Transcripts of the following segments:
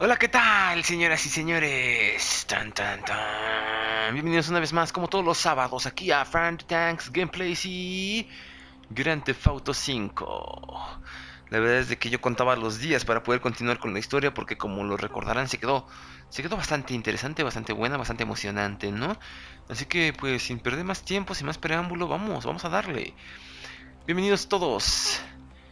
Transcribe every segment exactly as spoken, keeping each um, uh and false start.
Hola, ¿qué tal, señoras y señores? Tan, tan, tan. Bienvenidos una vez más, como todos los sábados, aquí a Frank Tanks Gameplays y Grand Theft Auto cinco. La verdad es de que yo contaba los días para poder continuar con la historia, porque como lo recordarán, se quedó, se quedó bastante interesante, bastante buena, bastante emocionante, ¿no? Así que, pues, sin perder más tiempo, sin más preámbulo, vamos, vamos a darle. Bienvenidos todos.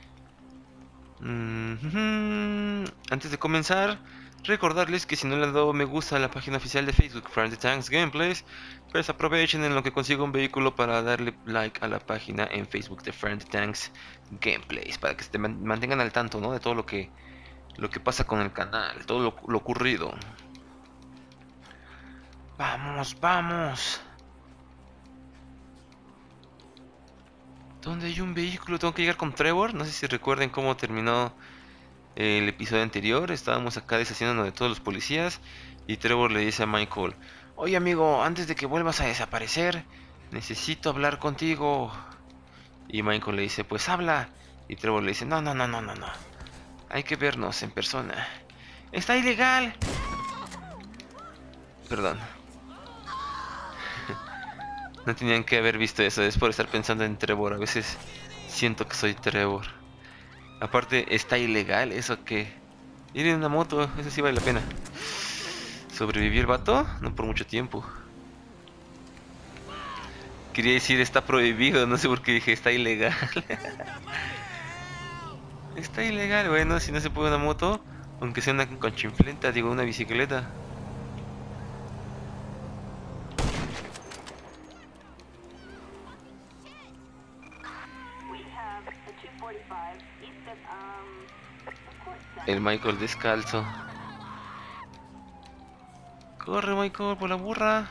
Mm-hmm. Antes de comenzar, recordarles que si no le han dado me gusta a la página oficial de Facebook Frank Tanks Gameplays, pues aprovechen en lo que consiga un vehículo para darle like a la página en Facebook de Frank Tanks Gameplays, para que se mantengan al tanto, ¿no?, de todo lo que lo que pasa con el canal, todo lo, lo ocurrido. Vamos, vamos. ¿Dónde hay un vehículo? Tengo que llegar con Trevor. No sé si recuerden cómo terminó el episodio anterior. Estábamos acá deshaciéndonos de todos los policías y Trevor le dice a Michael: oye, amigo, antes de que vuelvas a desaparecer, necesito hablar contigo. Y Michael le dice: pues habla. Y Trevor le dice: no, no, no, no, no, no, hay que vernos en persona. Está ilegal. Perdón. No tenían que haber visto eso. Es por estar pensando en Trevor. A veces siento que soy Trevor. Aparte, está ilegal. ¿Eso qué? Ir en una moto, eso sí vale la pena. ¿Sobrevivió el vato? No por mucho tiempo. Quería decir está prohibido, no sé por qué dije está ilegal. Está ilegal, bueno, si no se puede una moto, aunque sea una conchinfleta, digo, una bicicleta. El Michael descalzo. Corre, Michael, por la burra.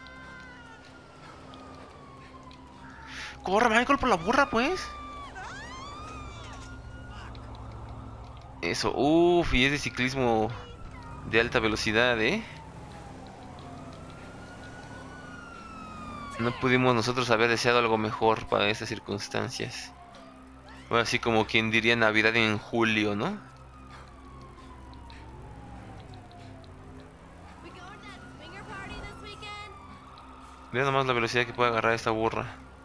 Corre, Michael, por la burra, pues. Eso, uff, y es de ciclismo de alta velocidad, ¿eh? No pudimos nosotros haber deseado algo mejor para esas circunstancias. Bueno, así como quien diría Navidad en julio, ¿no? Vean nomás la velocidad que puede agarrar esta burra.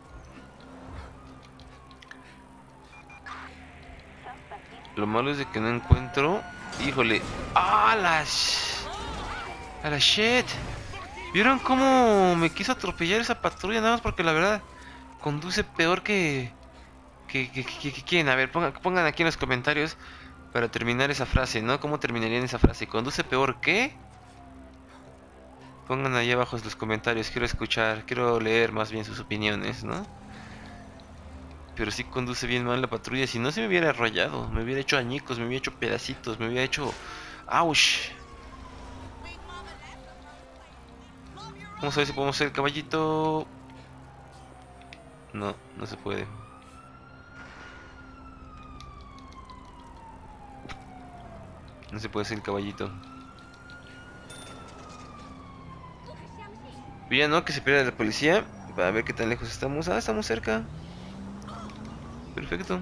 Lo malo es de que no encuentro. Híjole. ¡Ah, la sh... ¡A la shit! ¿Vieron cómo me quiso atropellar esa patrulla? Nada más porque la verdad conduce peor que... Que, que, que, que quieren. A ver, pongan, pongan aquí en los comentarios para terminar esa frase, ¿no? ¿Cómo terminarían esa frase? ¿Conduce peor que? Pongan ahí abajo en los comentarios. Quiero escuchar, quiero leer más bien sus opiniones, ¿no? Pero sí conduce bien mal la patrulla. Si no, se me hubiera arrollado. Me hubiera hecho añicos, me hubiera hecho pedacitos, me hubiera hecho... ¡Auch! Vamos a ver si podemos hacer el caballito. No, no se puede. No se puede hacer el caballito. Bien, ¿no? Que se pierda la policía. Para ver qué tan lejos estamos. Ah, estamos cerca. Perfecto.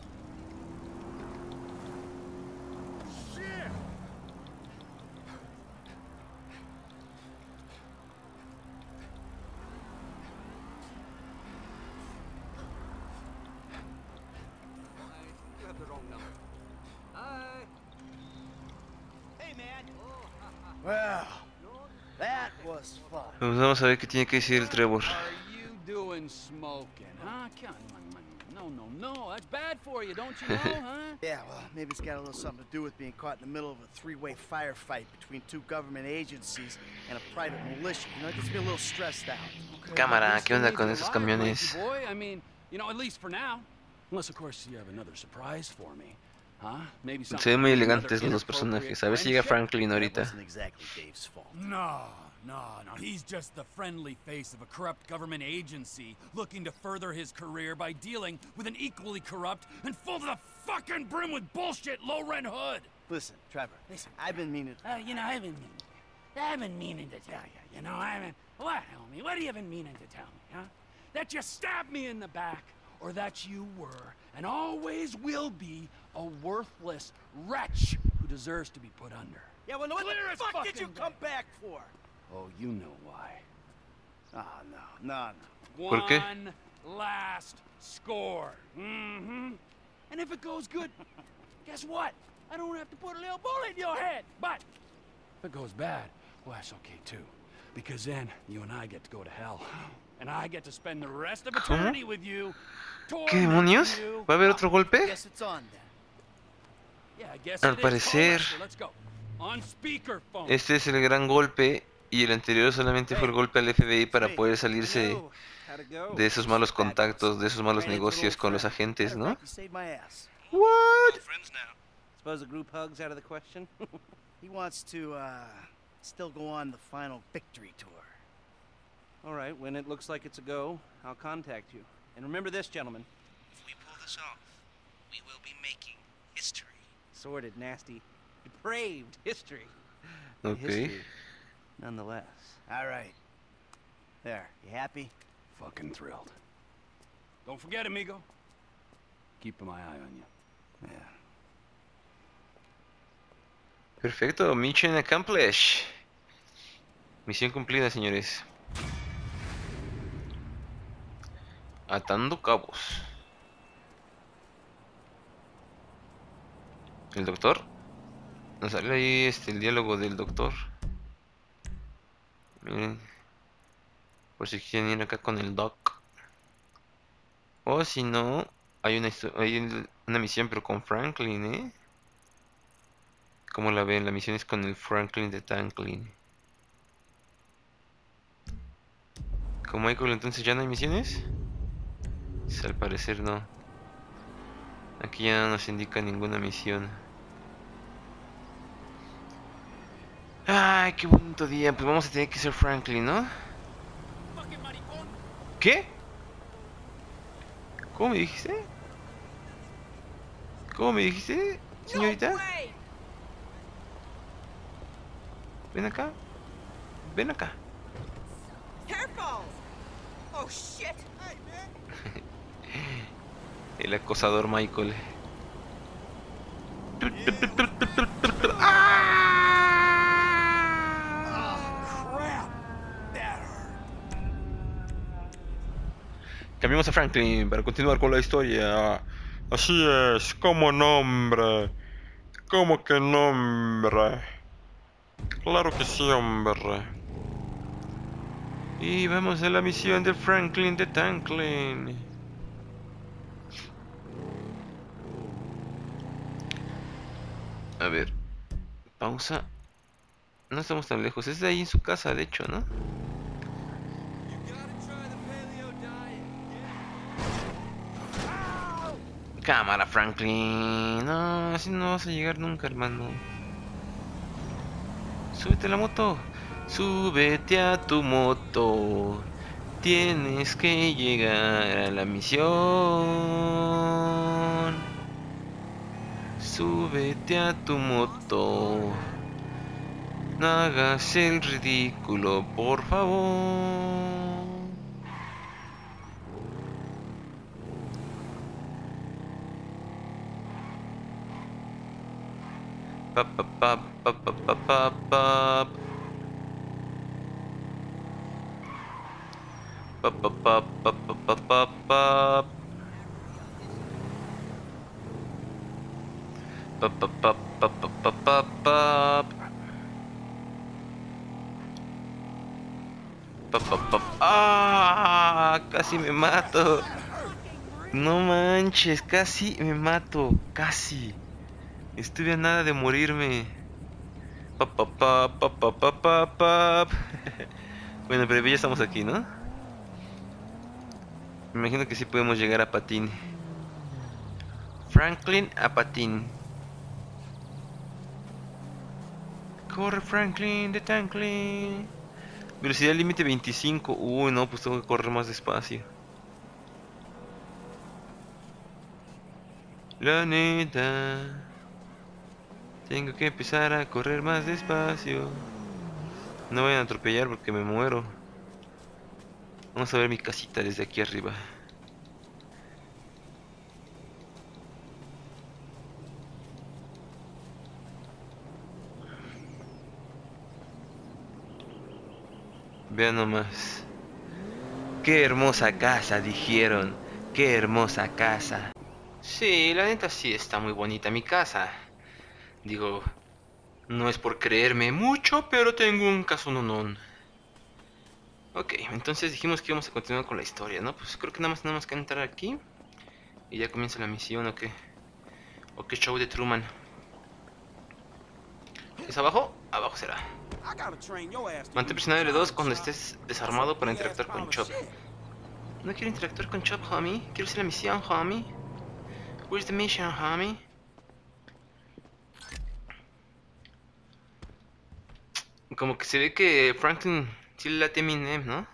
Well, that was fun. Pues vamos a ver qué tiene que decir el Trevor. Are you doing smoking, huh? No, no, no, that's bad for you, don't you know, huh? Yeah, well, maybe it's got a little something to do with being caught in the middle of a three-way firefight between two government agencies and a private militia. You know, it gets me a little stressed out. Cámara, ¿qué onda con esos camiones? Boy, I mean, you know, at least for now. Unless, of course, you have another surprise for me. Huh? Maybe Se ven muy elegantes los dos personajes. A ver si llega Franklin ahorita. Exactly Dave's fault. No, no, no. He's just the friendly face of a corrupt government agency looking to further his career by dealing with an equally corrupt and full to the fucking brim with bullshit low-rent hood. Listen, Trevor, listen, I've been meaning... Uh, you know, I've been meaning, I've been meaning to tell you, you know, I've been... What, homie? What have you been meaning to tell me, huh? That you stabbed me in the back, or that you were, and always will be, a worthless wretch who deserves to be put under. Yeah, well, what Clear the as fuck did you fucking come back for? Oh, you know why. Oh, no, no, no. ¿Por qué? One last score. Mm-hmm. And if it goes good, guess what? I don't have to put a little bullet in your head. But if it goes bad, well, that's okay too. Because then you and I get to go to hell. And I get to spend the rest of ¿Cómo? eternity with you. ¿Qué demonios? ¿Va a haber otro golpe? Guess it's on then. Yeah, I guess Al it is. parecer- Call Lester, let's go. On speakerphone. Este es el gran golpe y el anterior solamente fue el golpe al F B I para poder salirse de esos malos contactos, de esos malos negocios con los agentes, ¿no? You saved my ass. What? Friends now. Suppose a group hug's out of the question? He wants to, uh, still go on the final victory tour. All right, when it looks like it's a go, I'll contact you. And remember this, gentlemen. If we pull this off, we will be making history. Sordid, nasty, depraved history. Ok. History, nonetheless. All right. There, you happy? Fucking thrilled. Don't forget, amigo. Keeping my eye on you. Yeah. Perfecto, mission accomplished. Misión cumplida, señores. Atando cabos. ¿El doctor? Nos sale ahí este, el diálogo del doctor. Miren. Por si quieren ir acá con el doc. O si no, hay una, histo- hay una misión pero con Franklin, ¿eh? ¿Cómo la ven? La misión es con el Franklin de Tanklin. ¿Con Michael entonces ya no hay misiones? Pues al parecer no. Aquí ya no nos indica ninguna misión. Ay, qué bonito día. Pues vamos a tener que ser Franklin, ¿no? ¿Qué? ¿Cómo me dijiste? ¿Cómo me dijiste, señorita? Ven acá. Ven acá. Careful! Oh shit! El acosador Michael. Cambiamos a Franklin para continuar con la historia. Así es, como nombre. ¿Cómo que nombre? Claro que sí, hombre. Y vamos a la misión de Franklin de Tanklin. A ver. Pausa. No estamos tan lejos. Es de ahí en su casa, de hecho, ¿no? Cámara, Franklin. No, así no vas a llegar nunca, hermano. Súbete a la moto. Súbete a tu moto. Tienes que llegar a la misión. Súbete a tu moto. No hagas el ridículo, por favor. Pa pa pa pa pa pa pa pa. Pa pa pa pa pa pa pa pa. Pa pa pa pa pa pa pa pa. Pa pa pa. Ah, casi me mato. No manches, casi me mato, casi. Estuve a nada de morirme. Pa pa pa pa pa pa pa pa. Bueno, pero ya estamos aquí, ¿no? Me imagino que sí podemos llegar a Patín. Franklin a Patín. Corre, Franklin de Tanklin. Velocidad límite veinticinco. Uy, no, pues tengo que correr más despacio. La neta, tengo que empezar a correr más despacio. No vayan a atropellar porque me muero. Vamos a ver mi casita desde aquí arriba. Vean nomás. Qué hermosa casa, dijeron. Qué hermosa casa. Sí, la neta sí está muy bonita mi casa. Digo, no es por creerme mucho, pero tengo un casononón. Ok, entonces dijimos que íbamos a continuar con la historia, ¿no? Pues creo que nada más tenemos que entrar aquí y ya comienza la misión, ¿o qué? ¿O qué show de Truman? ¿Es abajo? Abajo será. Mantén presionado L dos cuando estés desarmado para interactuar con Chop. No quiero interactuar con Chop, homie. Quiero hacer la misión, homie. Where's the mission, homie? Como que se ve que Franklin sí le late Eminem, ¿no?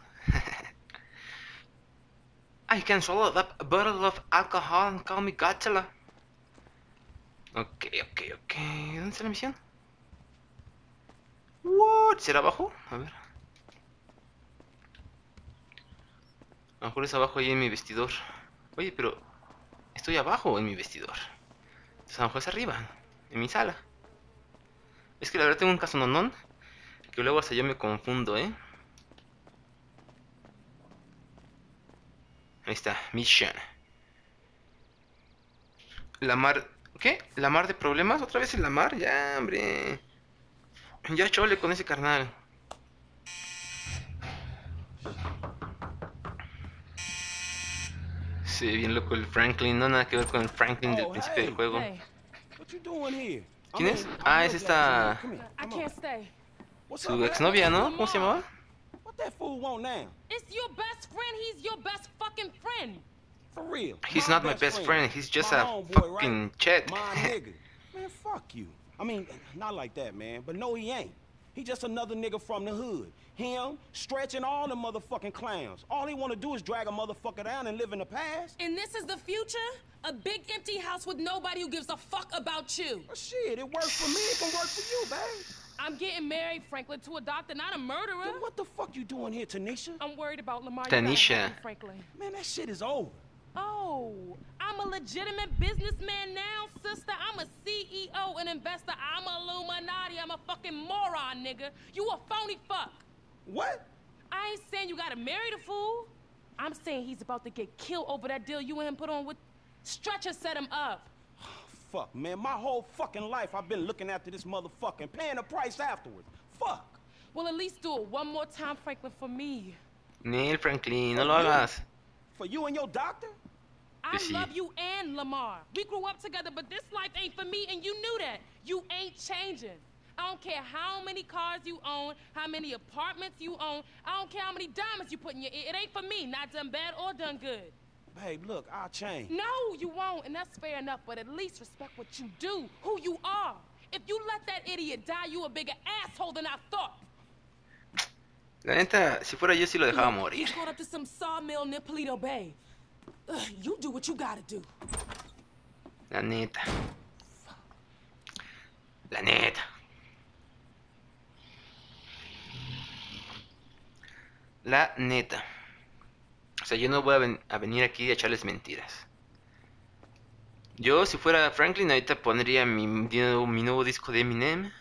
I can swallow that bottle of alcohol and call me Godzilla. Ok, ok, ok. ¿Dónde está la misión? What? ¿Será abajo? A ver. A lo mejor es abajo ahí en mi vestidor. Oye, pero estoy abajo en mi vestidor. Entonces a lo mejor es arriba, en mi sala. Es que la verdad tengo un casononón que luego hasta yo me confundo, ¿eh? Ahí está, mission. La mar... ¿Qué? ¿La mar de problemas? ¿Otra vez en la mar? Ya, hombre. Ya chole con ese carnal. Sí, bien loco el Franklin. No nada que ver con el Franklin del principio del juego. ¿Quién es? Ah, es esta... su exnovia, ¿no? ¿Cómo se llamaba? It's your best friend. He's your best fucking friend. For real. He's not my best friend. He's just a fucking Chet. My nigga. Man, fuck you. I mean, not like that, man. But no, he ain't. He just another nigga from the hood. Him, stretching all the motherfucking clowns. All he wanna do is drag a motherfucker down and live in the past. And this is the future? A big empty house with nobody who gives a fuck about you. Well, shit, it works for me. It can work for you, babe. I'm getting married, Franklin, to a doctor, not a murderer. Then what the fuck you doing here, Tanisha? I'm worried about Lamar. Tanisha. Franklin. Man, that shit is over. Oh, I'm a legitimate businessman now, sister. I'm a C E O, an investor. I'm a Illuminati. I'm a fucking moron, nigga. You a phony fuck. What? I ain't saying you gotta marry the fool. I'm saying he's about to get killed over that deal you and him put on with... Stretcher set him up. Fuck, man. My whole fucking life I've been looking after this motherfucker and paying the price afterwards. Fuck. Well, at least do it one more time, Franklin, for me. Neil Franklin, no lo hagas. For you and your doctor? I Sí. love you and Lamar. We grew up together, but this life ain't for me, and you knew that. You ain't changing. I don't care how many cars you own, how many apartments you own. I don't care how many diamonds you put in your ear. It ain't for me, not done bad or done good. Babe, look, I'll change. No, you won't, and that's fair enough, but at least respect what you do, who you are. If you let that idiot die, you a bigger asshole than I thought. La neta, si fuera yo sí lo dejaba morir. He's going up to some sawmill near Paleto Bay. Ugh, you do what you gotta do. La neta. La neta. La neta. O sea, yo no voy a, ven a venir aquí a echarles mentiras. Yo, si fuera Franklin, ahorita pondría mi, mi nuevo disco de Eminem.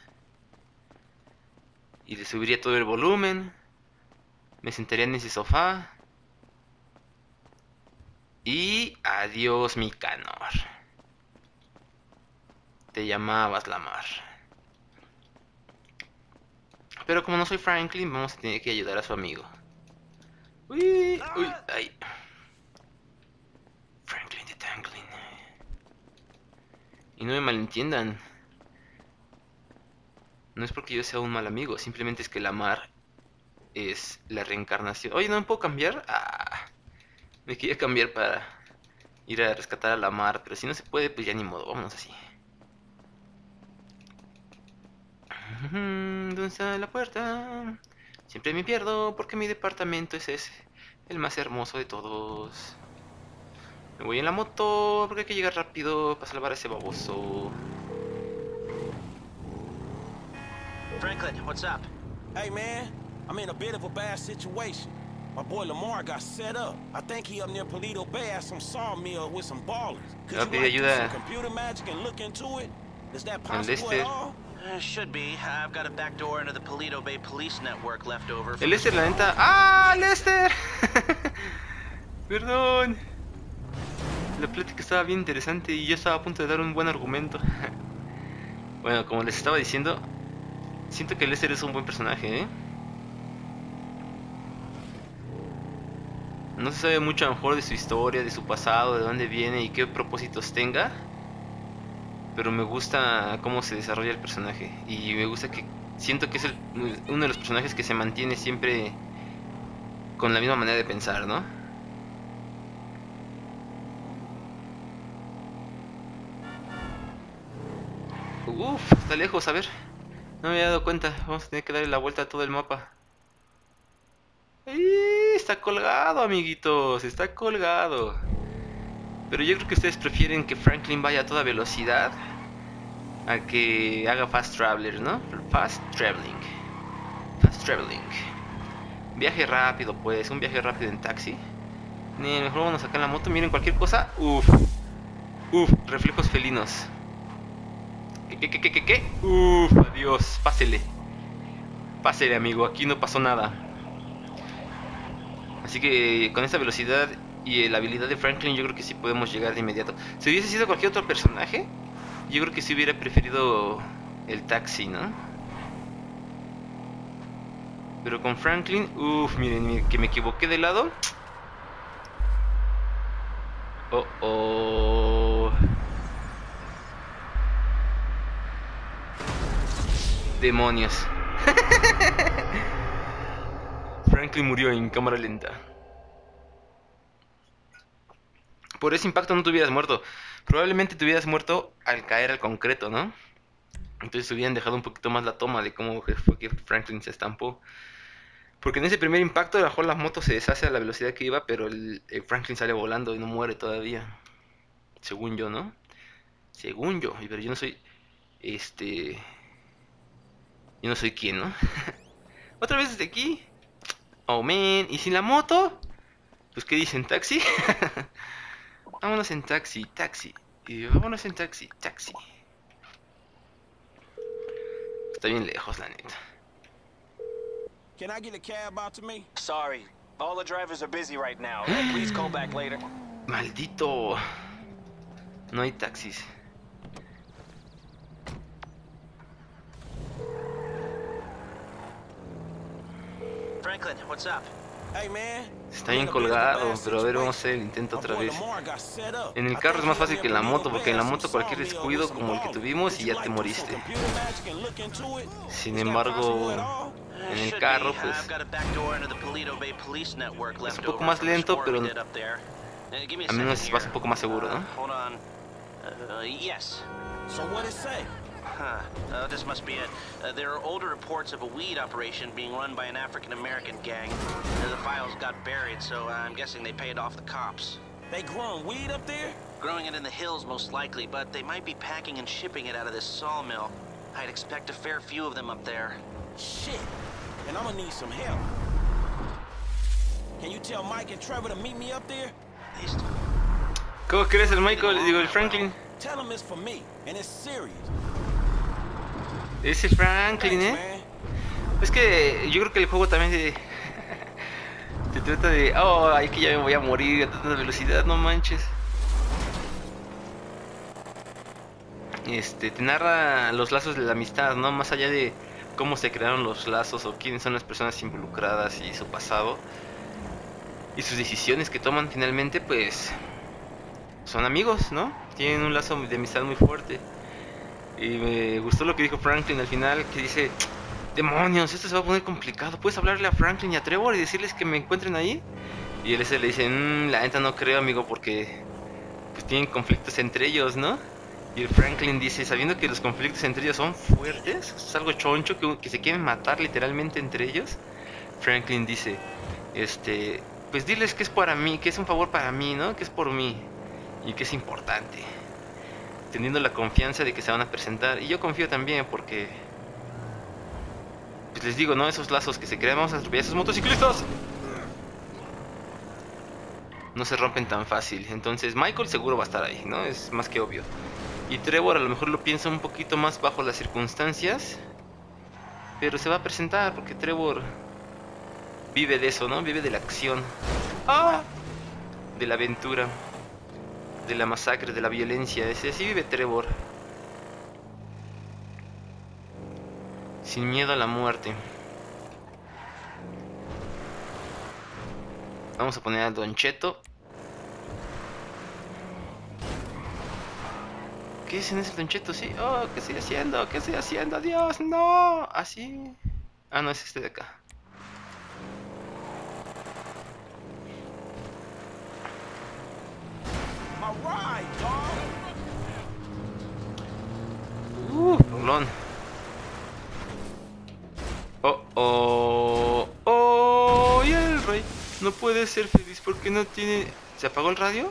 Y le subiría todo el volumen. Me sentaría en ese sofá. Y adiós, mi Canor. Te llamabas Lamar. Pero como no soy Franklin, vamos a tener que ayudar a su amigo. Uy, uy, ay. Franklin the Tanklin. Y no me malentiendan. No es porque yo sea un mal amigo, simplemente es que Lamar es la reencarnación. Oye, ¿no me puedo cambiar? Ah, me quería cambiar para ir a rescatar a Lamar, pero si no se puede, pues ya ni modo, vámonos así. ¿Dónde está la puerta? Siempre me pierdo porque mi departamento es ese, el más hermoso de todos. Me voy en la moto porque hay que llegar rápido para salvar a ese baboso. Franklin, what's up? Hey, man, I'm in a bit of a bad situation. My boy Lamar got set up. I think he up near Paleto Bay at some sawmill with some ballers. Could you like do some computer magic and look into it? Is that possible at all? Uh, should be. I've got a back door into the Paleto Bay Police Network left over. El Lester, la neta. ¡Ah, Lester! Perdón. La plática estaba bien interesante y yo estaba a punto de dar un buen argumento. Bueno, como les estaba diciendo, siento que Lester es un buen personaje, ¿eh? No se sabe mucho a lo mejor de su historia, de su pasado, de dónde viene y qué propósitos tenga. Pero me gusta cómo se desarrolla el personaje. Y me gusta que... Siento que es el, uno de los personajes que se mantiene siempre con la misma manera de pensar, ¿no? Uff, está lejos, a ver. No me había dado cuenta. Vamos a tener que darle la vuelta a todo el mapa. ¡Ay! Está colgado, amiguitos. Está colgado. Pero yo creo que ustedes prefieren que Franklin vaya a toda velocidad a que haga fast traveler, ¿no? Fast traveling. Fast traveling. Viaje rápido, pues. Un viaje rápido en taxi. Ni mejor vamos acá en la moto. Miren, cualquier cosa. Uff. Uff, reflejos felinos. ¿Qué, qué, qué, qué, qué, qué? Uff, adiós. Pásele. Pásele, amigo. Aquí no pasó nada. Así que con esta velocidad y la habilidad de Franklin, yo creo que sí podemos llegar de inmediato. Si hubiese sido cualquier otro personaje, yo creo que sí hubiera preferido el taxi, ¿no? Pero con Franklin, uff, miren, miren, que me equivoqué de lado. Oh, oh. Demonios. Franklin murió en cámara lenta. Por ese impacto no te hubieras muerto. Probablemente te hubieras muerto al caer al concreto, ¿no? Entonces te hubieran dejado un poquito más la toma de cómo fue que Franklin se estampó. Porque en ese primer impacto a lo mejor la moto se deshace a la velocidad que iba, pero el, el Franklin sale volando y no muere todavía. Según yo, ¿no? Según yo. Pero yo no soy... Este... Yo no soy quien, ¿no? Otra vez desde aquí. Oh, man. ¿Y sin la moto? Pues, ¿qué dicen? ¿Taxi? Vámonos en taxi, taxi. Y vámonos en taxi, taxi. Está bien lejos, la neta. Can I get a cab out to me? Sorry, all the drivers are busy right now. Please call back later. Maldito. No hay taxis. Franklin, what's up? Hey, man. Está bien colgado, pero a ver, vamos a hacer el intento otra vez. En el carro es más fácil que en la moto, porque en la moto cualquier descuido como el que tuvimos y ya te moriste. Sin embargo, en el carro pues es un poco más lento, pero al menos vas un poco más seguro, ¿no? So what it say? Huh. Uh, this must be it. Uh, there are older reports of a weed operation being run by an African-American gang. Uh, the files got buried, so I'm guessing they paid off the cops. They growing weed up there? Growing it in the hills, most likely, but they might be packing and shipping it out of this sawmill. I'd expect a fair few of them up there. Shit. And I'm gonna need some help. Can you tell Mike and Trevor to meet me up there? ¿Cómo crees el Michael? Digo, el Franklin. Tell them it's for me, and it's serious. Ese Franklin, ¿eh? Es que yo creo que el juego también te, te trata de... Oh, ay, que ya me voy a morir a tanta velocidad, no manches. Este, te narra los lazos de la amistad, ¿no? Más allá de cómo se crearon los lazos o quiénes son las personas involucradas y su pasado. Y sus decisiones que toman finalmente, pues... Son amigos, ¿no? Tienen un lazo de amistad muy fuerte. Y me gustó lo que dijo Franklin al final, que dice, demonios, esto se va a poner complicado. ¿Puedes hablarle a Franklin y a Trevor y decirles que me encuentren ahí? Y él ese le dice, mmm, la neta no creo, amigo, porque pues tienen conflictos entre ellos, ¿no? Y el Franklin dice, sabiendo que los conflictos entre ellos son fuertes, es algo choncho, que, que se quieren matar literalmente entre ellos. Franklin dice, este, pues diles que es para mí, que es un favor para mí, ¿no? Que es por mí y que es importante. Teniendo la confianza de que se van a presentar. Y yo confío también porque... Pues les digo, ¿no? Esos lazos que se crean, vamos a atropellar a esos motociclistas. No se rompen tan fácil. Entonces Michael seguro va a estar ahí, ¿no? Es más que obvio. Y Trevor a lo mejor lo piensa un poquito más bajo las circunstancias. Pero se va a presentar porque Trevor vive de eso, ¿no? Vive de la acción. ¡Ah! De la aventura. De la masacre, de la violencia. Ese sí vive Trevor. Sin miedo a la muerte. Vamos a poner a Don Cheto. ¿Qué es en ese Don Cheto? Sí. Oh, ¿qué estoy haciendo? ¿Qué estoy haciendo? Dios, no. Así. Ah, no, es este de acá. Uh, rolón. Oh, oh, oh, y el rey no puede ser feliz porque no tiene... ¿Se apagó el radio?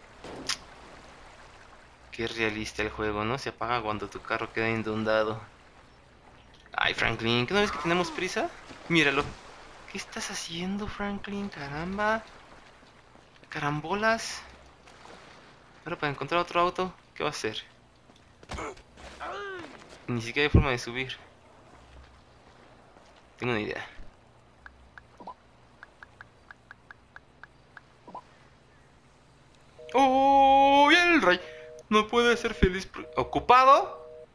Qué realista el juego, ¿no? Se apaga cuando tu carro queda inundado. Ay, Franklin, ¿qué no ves que tenemos prisa? Míralo. ¿Qué estás haciendo, Franklin? Caramba. Carambolas. Ahora para encontrar otro auto, ¿qué va a hacer? Ni siquiera hay forma de subir. Tengo una idea. ¡Oh! ¡Y el rey! No puede ser feliz. ¿Ocupado?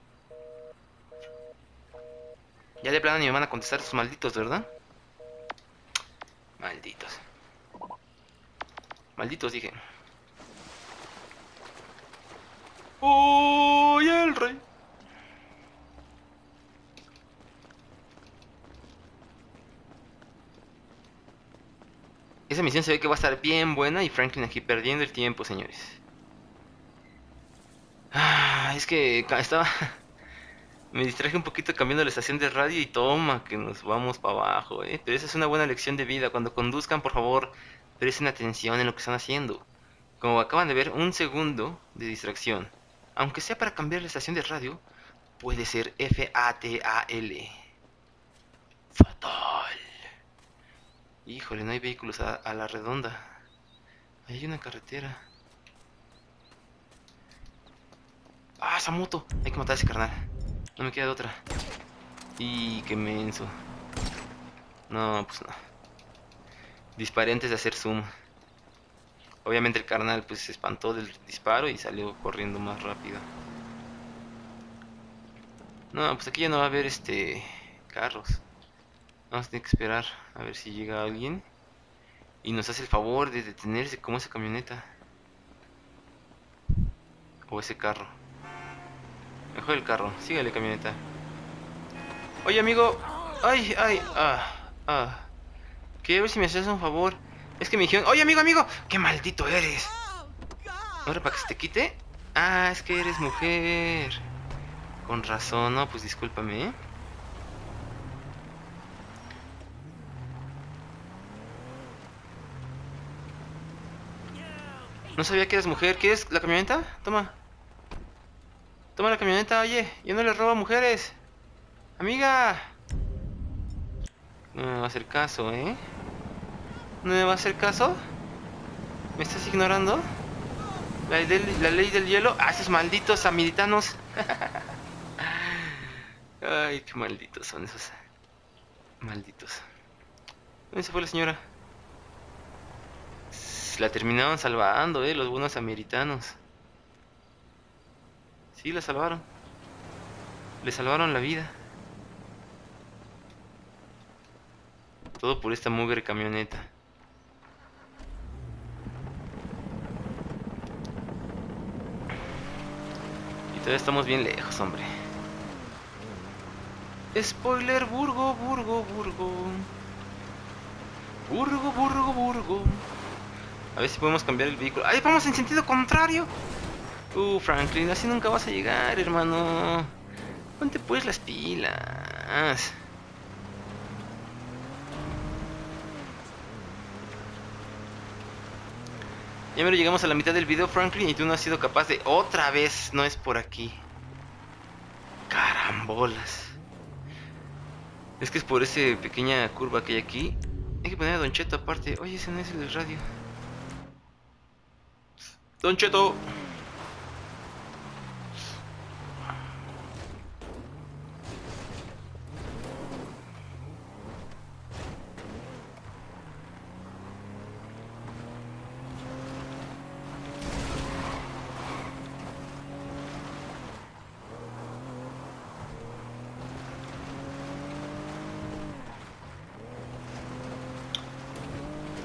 Ya de plano ni me van a contestar esos malditos, ¿verdad? Malditos. Malditos, dije. ¡Oh! ¡Y el rey! Esa misión se ve que va a estar bien buena y Franklin aquí perdiendo el tiempo, señores. Ah, es que estaba... Me distraje un poquito cambiando la estación de radio y toma, que nos vamos para abajo, ¿eh? Pero esa es una buena lección de vida. Cuando conduzcan, por favor, presten atención en lo que están haciendo. Como acaban de ver, un segundo de distracción, aunque sea para cambiar la estación de radio, puede ser fatal. Fatal. Híjole, no hay vehículos a, a la redonda. Ahí hay una carretera. Ah, esa moto. Hay que matar a ese carnal. No me queda de otra. Y qué menso. No, pues no. Disparé antes de hacer zoom. Obviamente el carnal pues se espantó del disparo y salió corriendo más rápido. No, pues aquí ya no va a haber este carros. Vamos a tener que esperar a ver si llega alguien y nos hace el favor de detenerse como esa camioneta o ese carro. Mejor el carro, sígale camioneta. Oye amigo, ay, ay, ah, ah. Quiero ver si me haces un favor. Es que me dijeron, oye amigo, amigo, qué maldito eres. Ahora para que se te quite. Ah, es que eres mujer. Con razón, no, pues discúlpame, ¿eh? No sabía que eres mujer. ¿Quieres la camioneta? Toma. Toma la camioneta, oye. Yo no le robo a mujeres. Amiga. No me va a hacer caso, ¿eh? ¿No me va a hacer caso? ¿Me estás ignorando? La, del, la ley del hielo. Ah, esos malditos samaritanos. Ay, qué malditos son esos. Malditos. ¿Dónde se fue la señora? La terminaron salvando, eh, los buenos samaritanos. Sí, la salvaron. Le salvaron la vida. Todo por esta mugre camioneta. Y todavía estamos bien lejos, hombre. Spoiler, Burgo, Burgo, Burgo. Burgo, Burgo, Burgo. A ver si podemos cambiar el vehículo. ¡Ay, vamos en sentido contrario! Uh, Franklin, así nunca vas a llegar, hermano. Ponte pues las pilas. Ya me lo llegamos a la mitad del video, Franklin, y tú no has sido capaz de... Otra vez, no es por aquí. Carambolas. Es que es por esa pequeña curva que hay aquí. Hay que poner a Don Cheto aparte. Oye, ese no es el del radio. Don Cheto.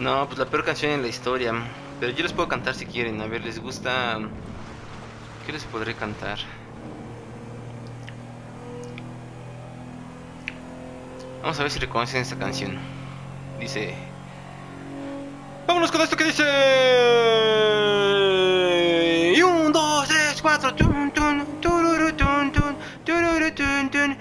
No, pues la peor canción en la historia. Pero yo les puedo cantar si quieren. A ver, ¿les gusta? ¿Qué les podré cantar? Vamos a ver si reconocen esta canción. Dice... Vámonos con esto que dice... Y un, dos, tres, cuatro... Tun, tun, tururu, tun, tun, tururu, tun, tun,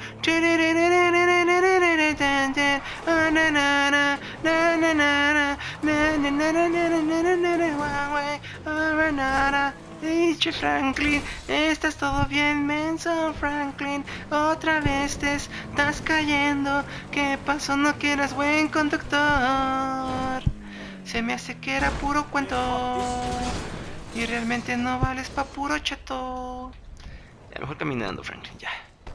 Dicho Franklin, estás todo bien, menso Franklin. Otra vez te estás cayendo. ¿Qué pasó? No que eras buen conductor. Se me hace que era puro cuento y realmente no vales pa' puro chato. Ya mejor caminando, Franklin, ya.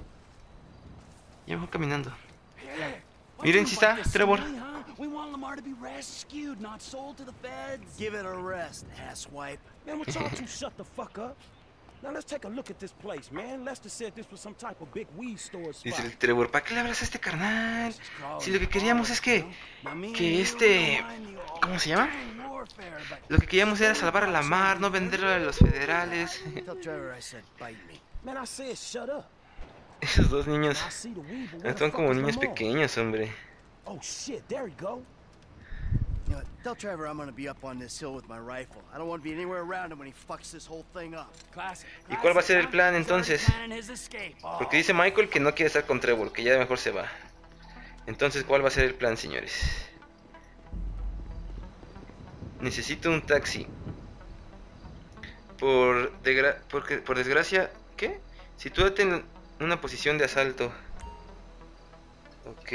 Ya mejor caminando. Miren si está Trevor. We want Lamar to be rescued, not sold to the feds. Give it a rest, asswipe. Man, would y'all two shut the fuck up? Now let's take a look at this place, man. Lester said this was some type of big weed store spot. Dice el Trevor, ¿para qué le hablas a este carnal? Si lo que queríamos es que... Que este... ¿Cómo se llama? Lo que queríamos era salvar a Lamar, no venderlo a los federales. Tell Trevor I said bite me. Man, I said shut up. Esos dos niños son como niños pequeños, hombre. Oh shit, there you go. You know, tell Trevor I'm gonna be up on this hill with my rifle. I don't want to be anywhere around him when he fucks this whole thing up. ¿Y cuál va a ser el plan entonces? Porque dice Michael que no quiere estar con Trevor, que ya mejor se va. Entonces, ¿cuál va a ser el plan, señores? Necesito un taxi. Por, degra porque, por desgracia, ¿qué? Sitúate en una posición de asalto. Ok.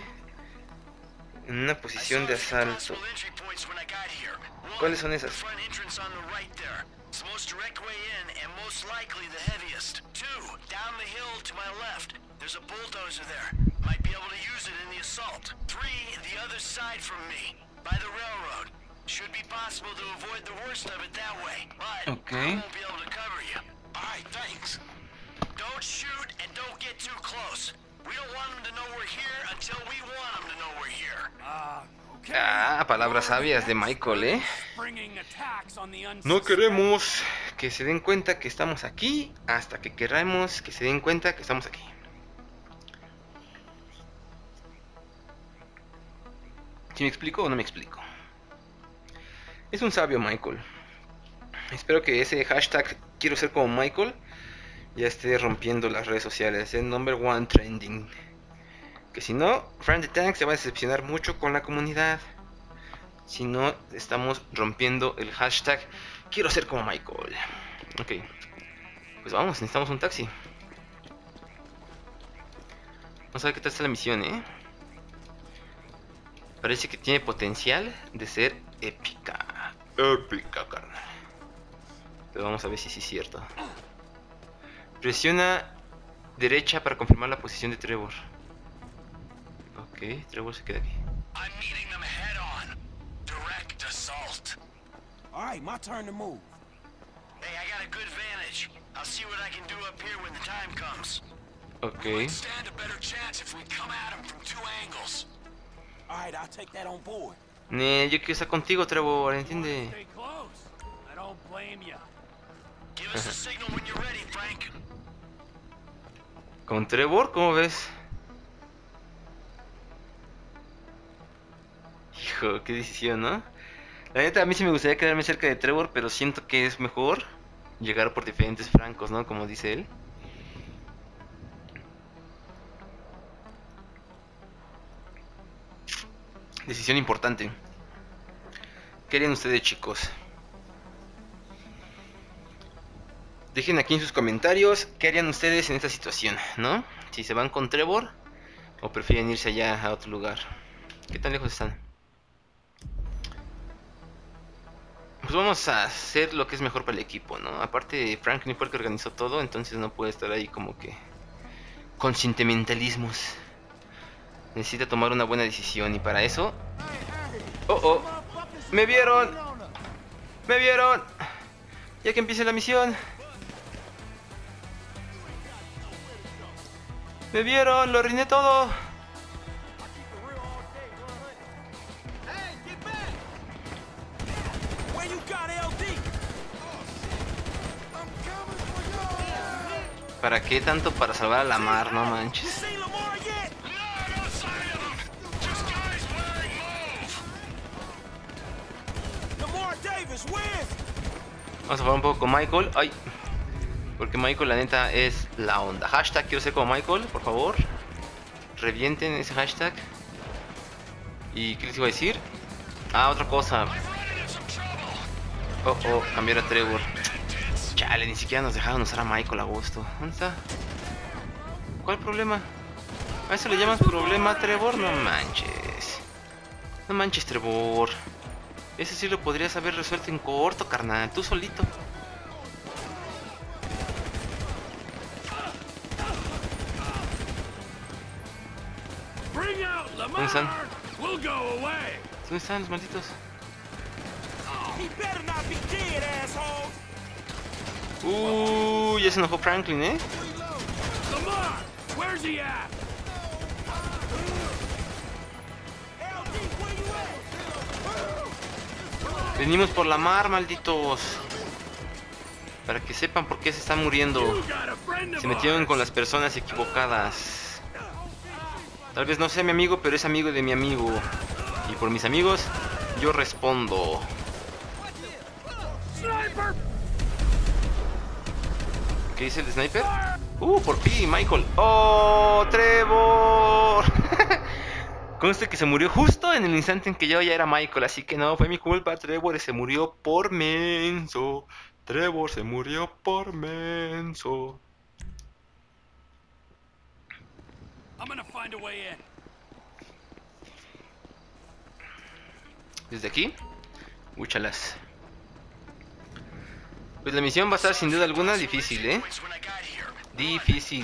En una posición de asalto. ¿Cuáles son esas? Ok. Don't shoot and don't get too close. We don't want them to know we're here until we want them to know we're here. Ah, okay. Ah, palabras sabias de Michael, ¿eh? No queremos que se den cuenta que estamos aquí hasta que queramos que se den cuenta que estamos aquí. ¿Sí me explico o no me explico? Es un sabio Michael. Espero que ese hashtag quiero ser como Michael ya esté rompiendo las redes sociales, el number one trending. Que si no, Frank the Tank se va a decepcionar mucho con la comunidad. Si no, estamos rompiendo el hashtag quiero ser como Michael. Ok, pues vamos, necesitamos un taxi. Vamos a ver qué tal está la misión, eh. Parece que tiene potencial de ser épica. Épica, carnal. Pero vamos a ver si sí es cierto. Presiona derecha para confirmar la posición de Trevor. Ok, Trevor se queda aquí. I'm meeting them head on. Direct assault. All right, my turn to move. Hey, I got a good vantage. I'll see what I can do up here when the time comes. Ok. Stand a better chance if we come at them from two angles. All right, I'll take that on board. Nee, yo quiero estar contigo, Trevor, ¿entiende? Stay close. I don't blame you. Give us a signal when you're ready, Frank. ¿Con Trevor? ¿Cómo ves? Hijo, qué decisión, ¿no? La neta, a mí sí me gustaría quedarme cerca de Trevor, pero siento que es mejor llegar por diferentes francos, ¿no? Como dice él. Decisión importante. ¿Qué harían ustedes, chicos? Dejen aquí en sus comentarios qué harían ustedes en esta situación, ¿no? Si se van con Trevor o prefieren irse allá a otro lugar. ¿Qué tan lejos están? Pues vamos a hacer lo que es mejor para el equipo, ¿no? Aparte, Franklin fue el que organizó todo, entonces no puede estar ahí como que con sentimentalismos. Necesita tomar una buena decisión y para eso... ¡Oh, oh! ¡Me vieron! ¡Me vieron! Ya que empiece la misión. ¡Me vieron! ¡Lo arruiné todo! ¿Para qué tanto para salvar a la mar? No manches. Vamos a jugar un poco con Michael. Ay. Porque Michael la neta es la onda. Hashtag quiero ser como Michael, por favor. Revienten ese hashtag. ¿Y qué les iba a decir? Ah, otra cosa. Oh, oh, cambiar a Trevor. Chale, ni siquiera nos dejaron usar a Michael a gusto. ¿Dónde está? ¿Cuál problema? ¿A eso le llamas problema, Trevor? No manches. No manches, Trevor. Ese sí lo podrías haber resuelto en corto, carnal. Tú solito. ¿Dónde están? ¿Dónde están los malditos? Uh, ya se enojó Franklin, ¿eh? Venimos por la mar, malditos. Para que sepan por qué se están muriendo. Se metieron con las personas equivocadas. Tal vez no sea mi amigo, pero es amigo de mi amigo. Y por mis amigos, yo respondo. ¿Qué dice el sniper? Uh, por fin, Michael. ¡Oh, Trevor! Conste que se murió justo en el instante en que yo ya era Michael, así que no, fue mi culpa. Trevor se murió por menso. Trevor se murió por menso. Desde aquí, úchalas. Pues la misión va a estar sin duda alguna difícil, ¿eh? Difícil.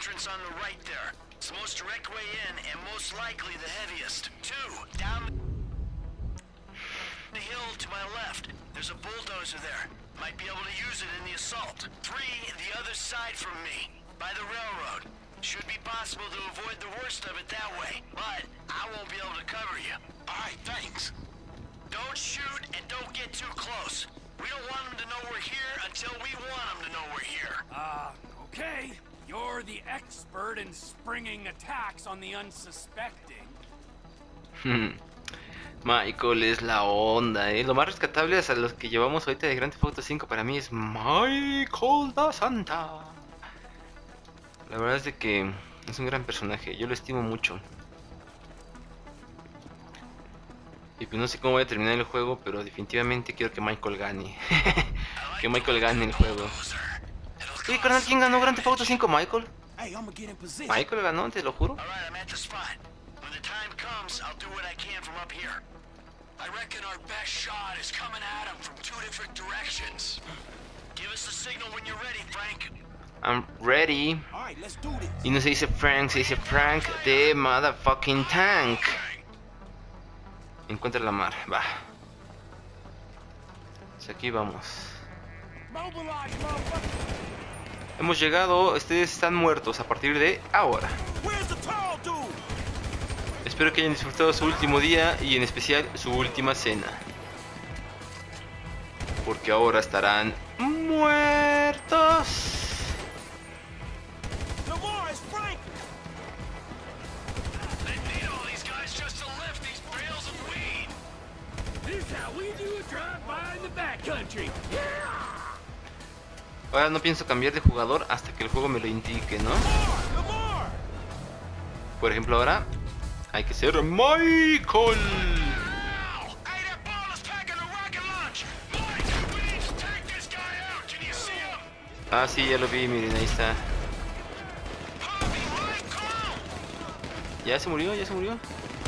There's a bulldozer there. Might be able to use it in the assault. Three, the other side from me, by the railroad. Should be possible to avoid the worst of it that way, but I won't be able to cover you. Alright, thanks. Don't shoot and don't get too close. We don't want them to know we're here until we want them to know we're here. Ah, uh, okay. You're the expert in springing attacks on the unsuspecting. Hmm. Michael es la onda, ¿eh? Lo más rescatable a los que llevamos ahorita de Grand Theft Auto cinco para mí es Michael da Santa. La verdad es de que es un gran personaje, yo lo estimo mucho. Y pues no sé cómo voy a terminar el juego, pero definitivamente quiero que Michael gane. Que Michael gane el juego. Oye, carnal, ¿quién ganó Grand Theft Auto cinco? Michael. Michael ganó, te lo juro. I reckon our best shot is coming at him from two different directions. Give us the signal when you're ready, Frank. I'm ready. Alright, let's do this. Y no se dice Frank, se dice Frank de motherfucking tank. Encuentra la mar, va. Pues aquí vamos. Hemos llegado, ustedes están muertos a partir de ahora. Espero que hayan disfrutado su último día y en especial su última cena. Porque ahora estarán muertos. Ahora no pienso cambiar de jugador hasta que el juego me lo indique, ¿no? Por ejemplo, ahora hay que ser Michael. Ah, sí, ya lo vi, miren, ahí está. Ya se murió, ya se murió.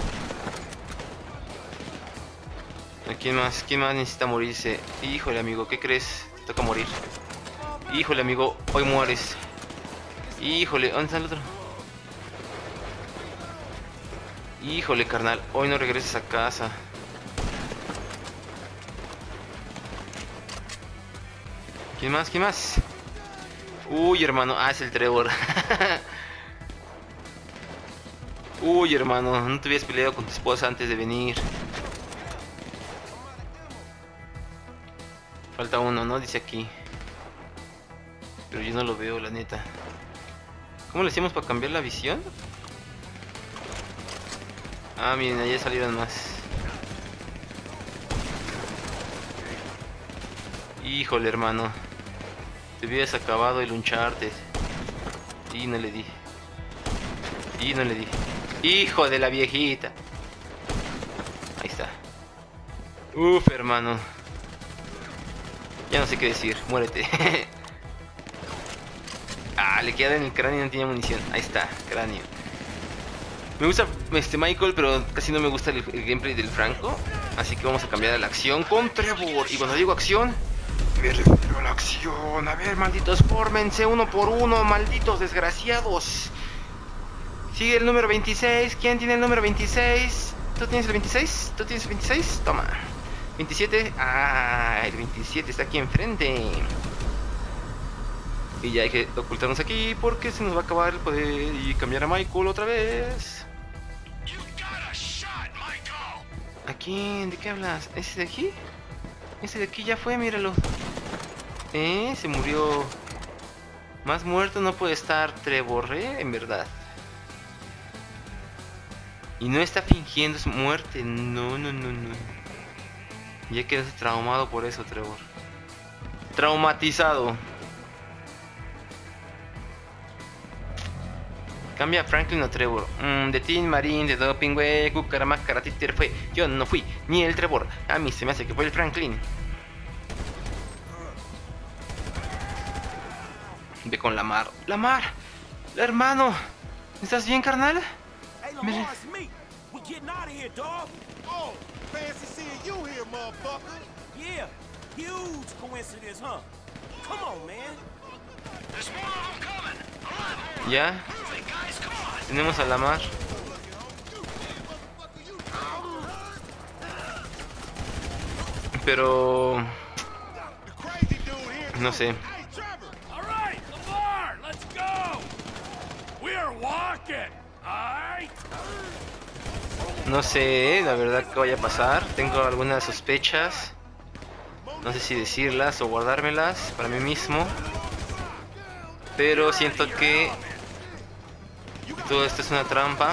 ¿Quién más? ¿Quién más necesita morirse? Híjole, amigo, ¿qué crees? Te toca morir. Híjole, amigo, hoy mueres. Híjole, ¿dónde está el otro? Híjole, carnal, hoy no regreses a casa. ¿Quién más? ¿Quién más? Uy, hermano, ah, es el Trevor. Uy, hermano, no te habías peleado con tu esposa antes de venir. Falta uno, ¿no? Dice aquí. Pero yo no lo veo, la neta. ¿Cómo le hacemos para cambiar la visión? Ah, miren, ahí salieron más. Híjole, hermano. Te hubieras acabado el Uncharted. Y no le di. Y no le di. Hijo de la viejita. Ahí está. Uf, hermano. Ya no sé qué decir. Muérete. Ah, le queda en el cráneo y no tiene munición. Ahí está, cráneo. Me gusta este Michael, pero casi no me gusta el, el gameplay del Franco. Así que vamos a cambiar a la acción con Trevor. Y cuando digo acción, me refiero a la acción. A ver, malditos, fórmense uno por uno, malditos desgraciados. Sigue el número veintiséis. ¿Quién tiene el número veintiséis? ¿Tú tienes el veintiséis? ¿Tú tienes el veintiséis? Toma. veintisiete. Ah, el veintisiete está aquí enfrente. Y ya hay que ocultarnos aquí porque se nos va a acabar el poder y cambiar a Michael otra vez. ¿A quién? ¿De qué hablas? ¿Ese de aquí? Ese de aquí ya fue, míralo. Eh, se murió. Más muerto no puede estar Trevor, ¿eh? En verdad. Y no está fingiendo su muerte. No, no, no, no. Ya quedó traumado por eso, Trevor. Traumatizado. Cambia a Franklin o Trevor. Mm, de Teen Marine, de Doping, güey. Cucaramacara, Títer fue. Yo no fui, ni el Trevor. A mí se me hace que fue el Franklin. Ve con Lamar. ¡Lamar! ¡Hermano! ¿Estás bien, carnal? Hey, Lamar, it's me. We getting out of here, dog. Oh, fancy seeing you here, motherfucker. Yeah, huge coincidence, huh? Come on, man. There's more of them coming. A lot more. Ya. Tenemos a Lamar. Pero no sé. All right, Lamar, let's go. We're walking. All right. No sé, la verdad, que vaya a pasar. Tengo algunas sospechas. No sé si decirlas o guardármelas para mí mismo. Pero siento que todo esto es una trampa.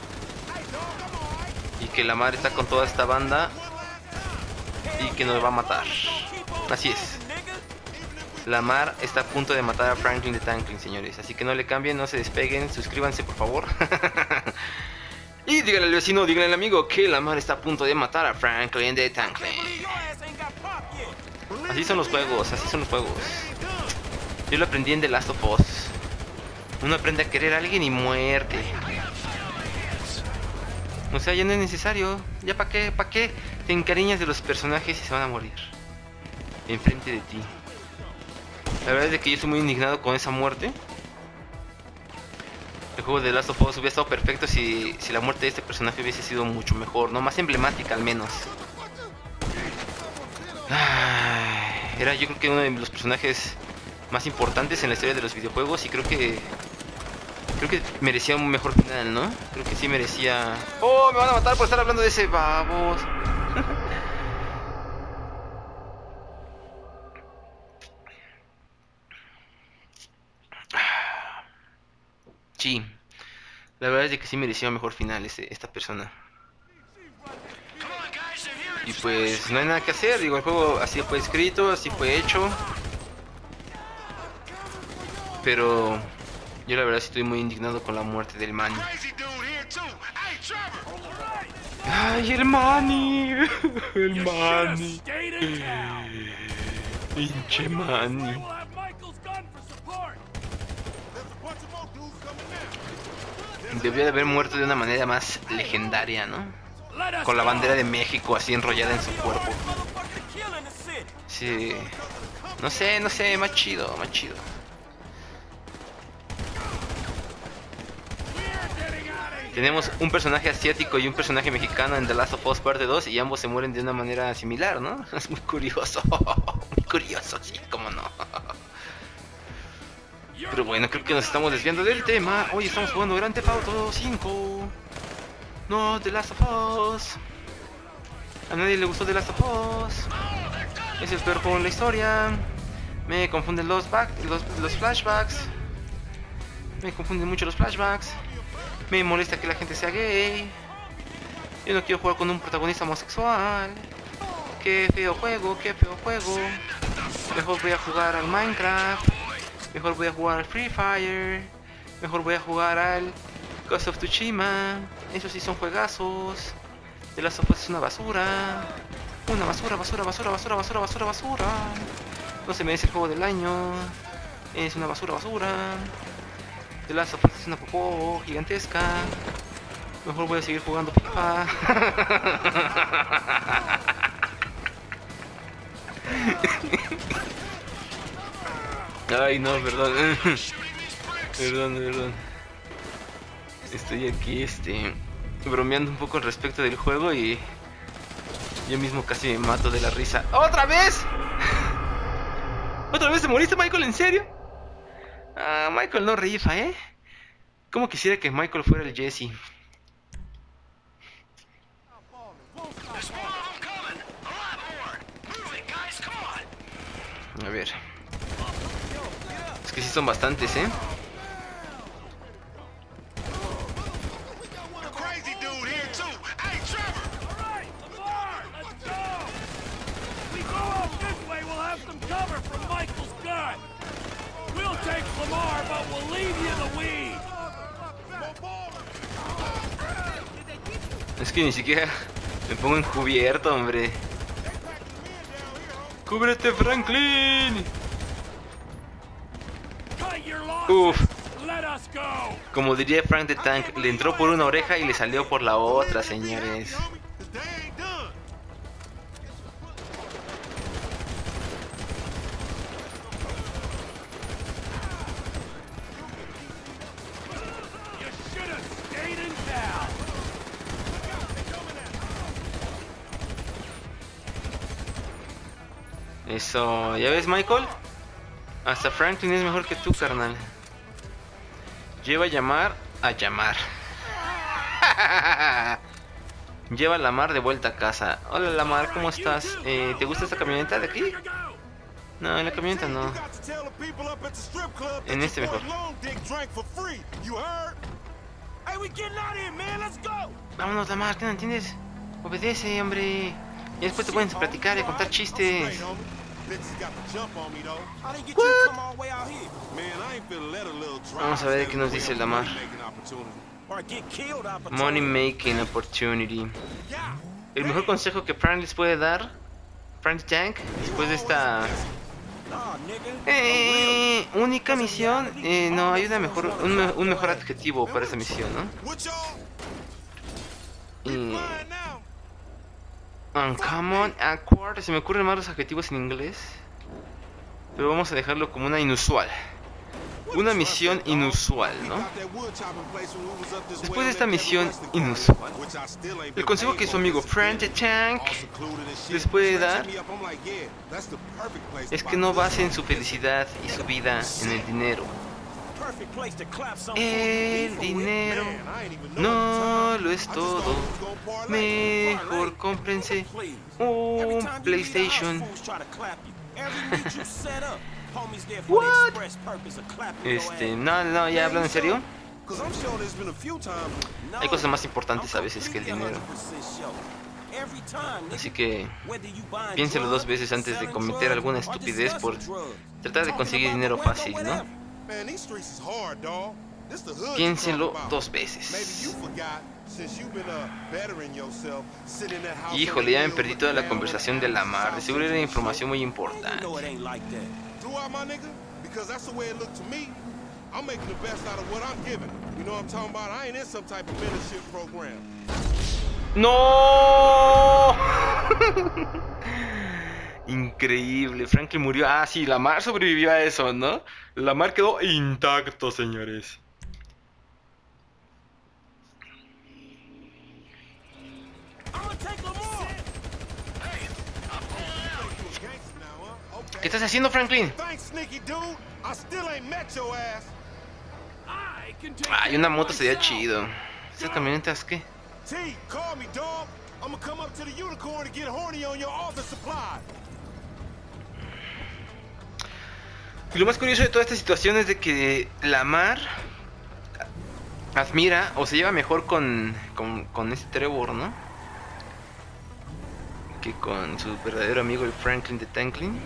Y que Lamar está con toda esta banda. Y que nos va a matar. Así es. Lamar está a punto de matar a Franklin de Tanklin, señores. Así que no le cambien, no se despeguen. Suscríbanse, por favor. Y díganle al vecino, díganle al amigo que Lamar está a punto de matar a Franklin de Tanklin. Así son los juegos, así son los juegos. Yo lo aprendí en The Last of Us. Uno aprende a querer a alguien y muerte. O sea, ya no es necesario. Ya para qué, para qué te encariñas de los personajes y se van a morir enfrente de ti. La verdad es de que yo estoy muy indignado con esa muerte. El juego de The Last of Us hubiera estado perfecto si, si la muerte de este personaje hubiese sido mucho mejor, ¿no? Más emblemática al menos. Ay, era yo creo que uno de los personajes más importantes en la historia de los videojuegos y creo que creo que merecía un mejor final, ¿no? Creo que sí merecía. ¡Oh! Me van a matar por estar hablando de ese babos. Sí, la verdad es de que sí merecía un mejor final este, esta persona. Y pues no hay nada que hacer, digo, el juego así fue escrito, así fue hecho. Pero yo la verdad sí estoy muy indignado con la muerte del Manny. ¡Ay, el Manny! El Manny. Pinche Manny. Debió de haber muerto de una manera más legendaria, ¿no? Con la bandera de México así enrollada en su cuerpo. Sí. No sé, no sé, más chido, más chido. Tenemos un personaje asiático y un personaje mexicano en The Last of Us Parte dos y ambos se mueren de una manera similar, ¿no? Es muy curioso. Muy curioso, sí, cómo no. Pero bueno, creo que nos estamos desviando del tema. Hoy estamos jugando Grand Theft Auto cinco. No, The Last of Us. A nadie le gustó The Last of Us. Es el peor juego en la historia. Me confunden los, back, los, los flashbacks. Me confunden mucho los flashbacks. Me molesta que la gente sea gay. Yo no quiero jugar con un protagonista homosexual. Qué feo juego, qué feo juego. Mejor voy a jugar al Minecraft. Mejor voy a jugar al Free Fire. Mejor voy a jugar al Ghost of Tsushima. Esos sí son juegazos. The Last of Us es una basura. Una basura, basura, basura, basura, basura, basura, basura. No se merece el juego del año. Es una basura, basura. The Last of Us es una popó gigantesca. Mejor voy a seguir jugando FIFA. Ay, no, perdón. Perdón, perdón. Estoy aquí, este, bromeando un poco al respecto del juego y yo mismo casi me mato de la risa. ¡Otra vez! ¿Otra vez te moriste, Michael? ¿En serio? Ah, Michael no rifa, ¿eh? Como quisiera que Michael fuera el Jesse. A ver. Es que sí son bastantes, ¿eh? Es que ni siquiera me pongo encubierto, hombre. ¡Cúbrete, Franklin! Uf. Como diría Frank the Tank, le entró por una oreja y le salió por la otra, señores. Eso, ¿ya ves, Michael? Hasta Franklin es mejor que tú, carnal. Lleva a llamar a llamar. Lleva a Lamar de vuelta a casa. Hola, Lamar, ¿cómo estás? Eh, ¿Te gusta esta camioneta de aquí? No, en la camioneta no. En este mejor. Vámonos, Lamar, ¿qué no entiendes? Obedece, hombre. Y después te pueden platicar y contar chistes. Vamos a ver qué nos dice Lamar. Money making opportunity. El mejor consejo que Frank les puede dar, Frank the Tank, después de esta eh, única misión, eh, no hay una mejor, un, un mejor adjetivo para esa misión, ¿no? Y uncommon, awkward, se me ocurren más los adjetivos en inglés, pero vamos a dejarlo como una inusual. Una misión inusual, ¿no? Después de esta misión inusual, el consejo que su amigo Frank the Tank les puede dar es que no basen su felicidad y su vida en el dinero. El dinero no lo es todo. Mejor cómprense un PlayStation. What? Este, no, no, ya hablan en serio. Hay cosas más importantes a veces que el dinero. Así que piénselo dos veces antes de cometer alguna estupidez por tratar de conseguir dinero fácil, ¿no? Piénselo dos veces. Híjole, ya me perdí toda la conversación de Lamar. De seguro era información muy importante. ¡No! Increíble, Franklin murió. Ah, sí, Lamar sobrevivió a eso, ¿no? Lamar quedó intacto, señores. ¿Qué estás haciendo, Franklin? Ay, una moto sería chido. ¿Esas camionetas qué? Y lo más curioso de toda esta situación es de que Lamar admira o se lleva mejor con, con, con este Trevor, ¿no? Que con su verdadero amigo el Franklin the Tanklin.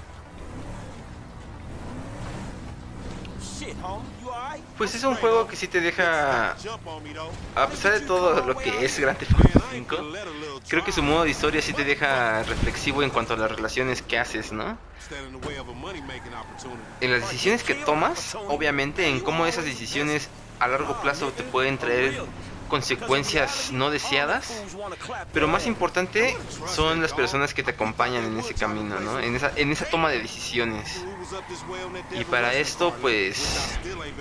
Pues es un juego que sí te deja, a pesar de todo lo que es Grand Theft Auto cinco, creo que su modo de historia sí te deja reflexivo en cuanto a las relaciones que haces, ¿no? En las decisiones que tomas, obviamente, en cómo esas decisiones a largo plazo te pueden traer consecuencias no deseadas, pero más importante son las personas que te acompañan en ese camino, ¿no? En esa, en esa toma de decisiones. Y para esto, pues,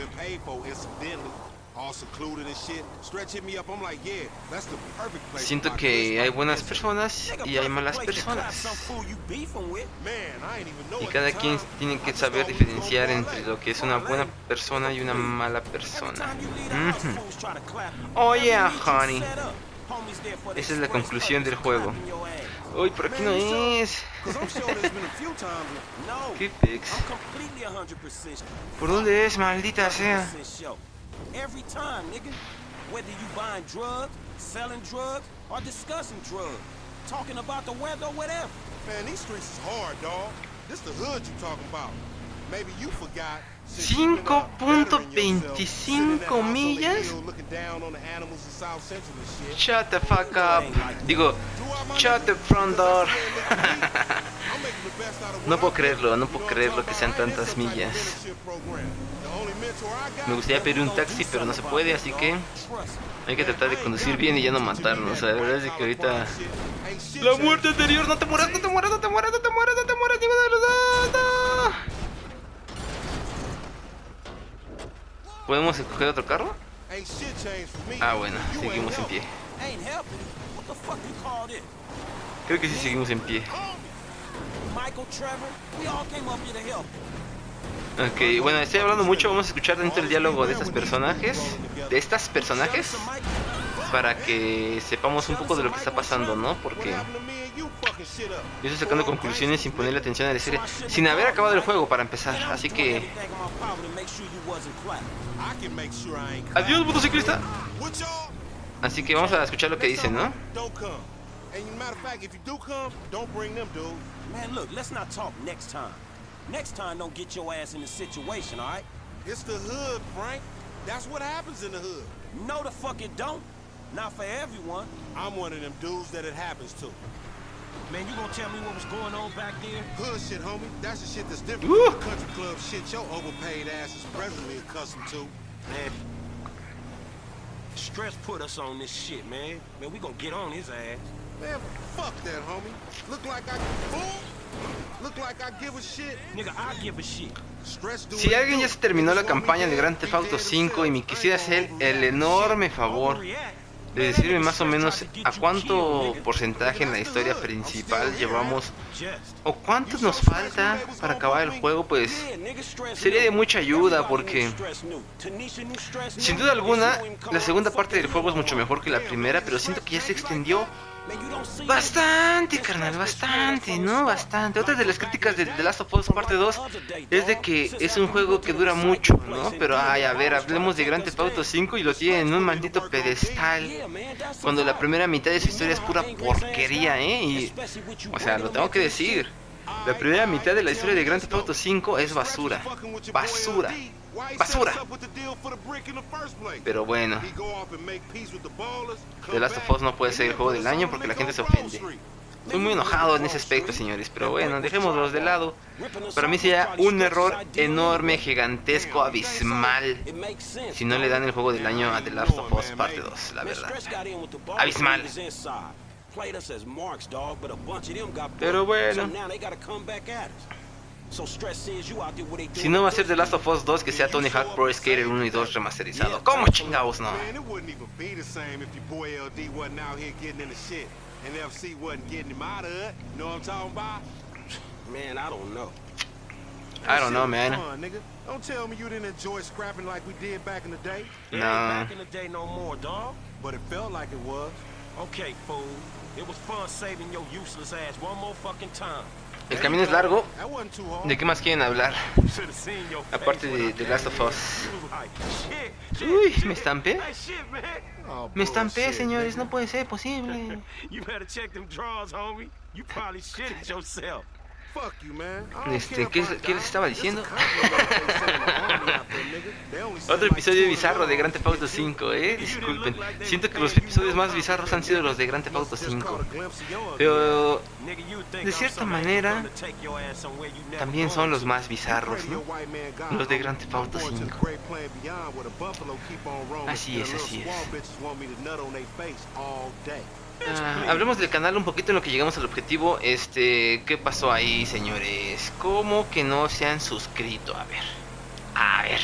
siento que hay buenas personas y hay malas personas. Y cada quien tiene que saber diferenciar entre lo que es una buena persona y una mala persona. Mm-hmm. Oh yeah, honey. Esa es la conclusión del juego. Uy, por aquí no es. ¿Qué pex? ¿Por dónde es, maldita sea? Every time, nigga. Whether you buying drugs, selling drugs, or discussing drugs, talking about the weather or whatever. Man, these streets is hard, dog. This the hood you talking about. Maybe you forgot. cinco punto veinticinco millas. Shut the fuck up. Digo, shut the front door. No puedo creerlo, no puedo creerlo que sean tantas millas. Me gustaría pedir un taxi, pero no se puede, así que hay que tratar de conducir bien y ya no matarnos. O sea, la verdad es que ahorita... La muerte anterior, no te mueras, no te mueras, no te mueras, no te mueras, no te mueras, ninguno de los dos, no. ¿Podemos escoger otro carro? Ah, bueno, seguimos en pie. Creo que sí seguimos en pie. Ok, bueno, estoy hablando mucho, vamos a escuchar dentro del diálogo de estas personajes, de estas personajes, para que sepamos un poco de lo que está pasando, ¿no? Porque yo estoy sacando conclusiones sin ponerle atención a la serie, sin haber acabado el juego para empezar, así que... Adiós, motociclista. Así que vamos a escuchar lo que dicen, ¿no? Next time, don't get your ass in the situation, all right? It's the hood, Frank. That's what happens in the hood. No, the fuck it don't. Not for everyone. I'm one of them dudes that it happens to. Man, you gonna tell me what was going on back there? Hood shit, homie. That's the shit that's different from the country club shit your overpaid ass is presently accustomed to. Man, Stress put us on this shit, man. Man, we gonna get on his ass. Man, fuck that, homie. Look like I fool. Look like I give a shit. Nigga, I give a shit. Si alguien ya se terminó la campaña de Grand Theft Auto cinco y me quisiera hacer el enorme favor de decirme más o menos a cuánto porcentaje en la historia principal llevamos o cuánto nos falta para acabar el juego, pues sería de mucha ayuda, porque sin duda alguna la segunda parte del juego es mucho mejor que la primera, pero siento que ya se extendió bastante, carnal, bastante, ¿no? Bastante. Otra de las críticas de The Last of Us parte dos es de que es un juego que dura mucho, ¿no? Pero, ay, a ver, hablemos de Grand Theft Auto cinco y lo tiene en un maldito pedestal, cuando la primera mitad de su historia es pura porquería, ¿eh? Y, o sea, lo tengo que decir, la primera mitad de la historia de Grand Theft Auto cinco es basura, basura, basura. Pero bueno, The Last of Us no puede ser el juego del año porque la gente se ofende. Estoy muy enojado en ese aspecto, señores, pero bueno, dejémoslos de lado. Para mí sería un error enorme, gigantesco, abismal si no le dan el juego del año a The Last of Us parte dos, la verdad. Abismal. Pero bueno, si no va a ser The Last of Us dos, que sea Tony Hawk Pro Skater uno y dos remasterizado. ¿Cómo chingados no? And F C wasn't getting him out of it. You know what I'm talking about? Man, I don't know. I don't know, man. Fun, nigga. Don't tell me you didn't enjoy scrapping like we did back in the day. No. Back in the day no more, dog. But it felt like it was. Okay, fool. It was fun saving your useless ass one more fucking time. El camino es largo. ¿De qué más quieren hablar? Aparte de The Last of Us. Uy, me estampé. Me estampé, señores. No puede ser posible. Este, ¿qué, ¿qué les estaba diciendo? Otro episodio bizarro de Grand Theft Auto cinco, eh. Disculpen. Siento que los episodios más bizarros han sido los de Grand Theft Auto cinco. Pero de cierta manera también son los más bizarros, ¿no? Los de Grand Theft Auto cinco. Así es, así es. Uh, hablemos del canal un poquito en lo que llegamos al objetivo. Este, ¿qué pasó ahí, señores? ¿Cómo que no se han suscrito? A ver, a ver.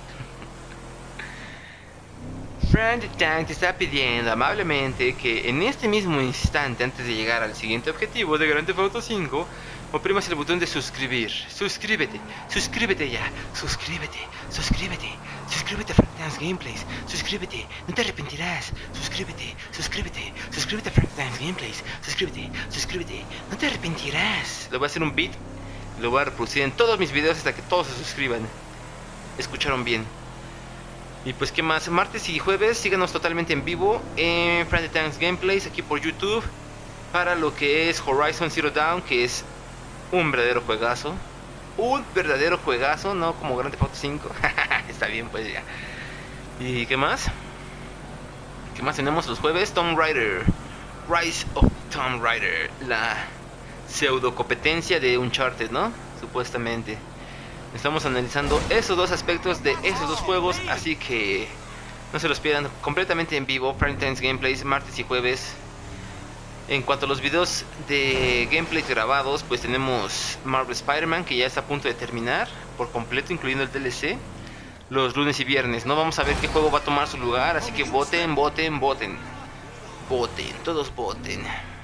Friend Tank te está pidiendo amablemente que en este mismo instante, antes de llegar al siguiente objetivo de Grand Theft Auto cinco, oprimas el botón de suscribir. Suscríbete, suscríbete ya, suscríbete, suscríbete, suscríbete a Frank Tanks Gameplays, suscríbete, no te arrepentirás, suscríbete, suscríbete, suscríbete a Frank Tanks Gameplays, suscríbete, suscríbete, no te arrepentirás. Lo voy a hacer un beat, lo voy a reproducir en todos mis videos hasta que todos se suscriban. Escucharon bien. Y pues qué más, martes y jueves síganos totalmente en vivo en Frank Tanks Gameplays aquí por YouTube para lo que es Horizon Zero Dawn, que es un verdadero juegazo. Un verdadero juegazo, no como Grand Theft Auto cinco. Está bien, pues ya. ¿Y qué más? ¿Qué más tenemos los jueves? Tomb Raider, Rise of Tomb Raider, la pseudo competencia de Uncharted, ¿no? Supuestamente. Estamos analizando esos dos aspectos de esos dos juegos, así que no se los pierdan completamente en vivo. Frank Tanks Gameplays martes y jueves. En cuanto a los videos de gameplays grabados, pues tenemos Marvel Spider-Man, que ya está a punto de terminar por completo, incluyendo el D L C, los lunes y viernes. No vamos a ver qué juego va a tomar su lugar, así que voten, voten, voten. Voten, todos voten.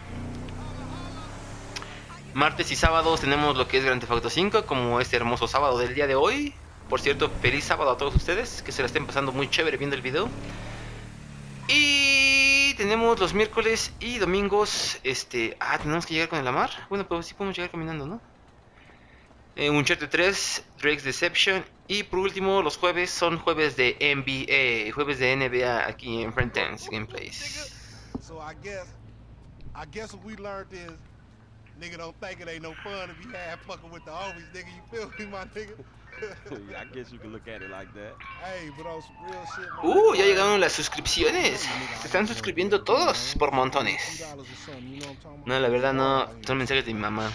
Martes y sábados tenemos lo que es Grand Theft Auto cinco, como este hermoso sábado del día de hoy. Por cierto, feliz sábado a todos ustedes, que se la estén pasando muy chévere viendo el video. Y tenemos los miércoles y domingos, este... Ah, tenemos que llegar con el Amar. Bueno, pues sí podemos llegar caminando, ¿no? Eh, Uncharted tres, Drake's Deception. Y por último, los jueves son jueves de N B A. Jueves de N B A aquí en Frank Tanks Gameplays. So I guess, I guess what we learned is, nigga don't think it ain't no fun if you have fucking with the homies, nigga. You feel me, my nigga? I guess you can look at it like that. Hey, but on some real shit, man. Uh, ya llegaron las suscripciones. Se están suscribiendo todos por montones. No, la verdad no, son mensajes de mi mamá.